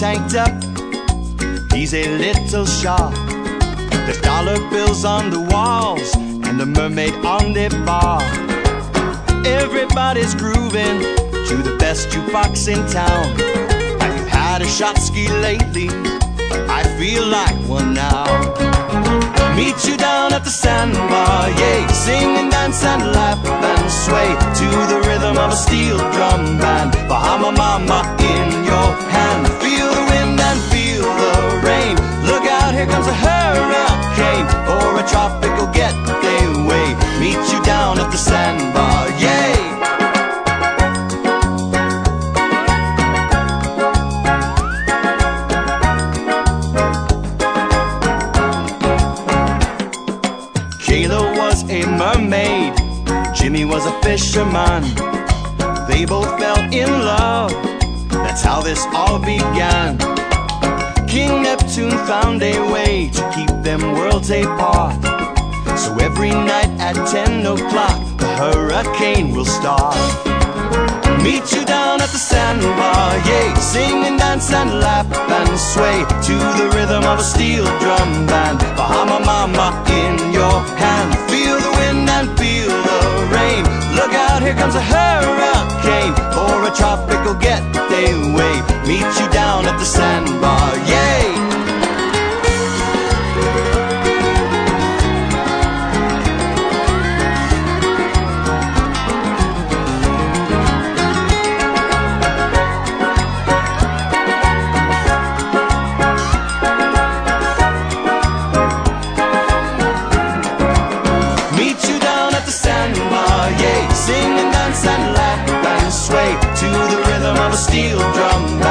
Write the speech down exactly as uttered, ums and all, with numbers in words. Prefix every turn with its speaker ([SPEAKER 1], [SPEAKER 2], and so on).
[SPEAKER 1] tanked up, he's a little shark. There's dollar bills on the walls and a mermaid on the bar. Everybody's grooving to the best jukebox in town. Have you had a shot ski lately? I feel like one now. Meet you down at the sandbar, yay. Sing and dance and laugh and sway to the rhythm of a steel drum band. Bahama Mama in your hand. Feel the wind and feel the rain. Look out, here comes a hurricane or a tropical getaway. Meet you down at the sandbar, yay. Kayla was a mermaid, Jimmy was a fisherman. They both fell in love, that's how this all began. King Neptune found a way to keep them worlds apart. So every night at ten o'clock the hurricane will start. Meet you down at the sandbar, yay. Sing and dance and laugh and sway to the rhythm of a steel drum band. Bahama Mama in your hand. Feel the wind and feel the rain. Look out, here comes a hurricane or a tropical getaway. Meet you down at the sandbar, yay. Sing and dance and laugh and sway to the rhythm of a steel drum.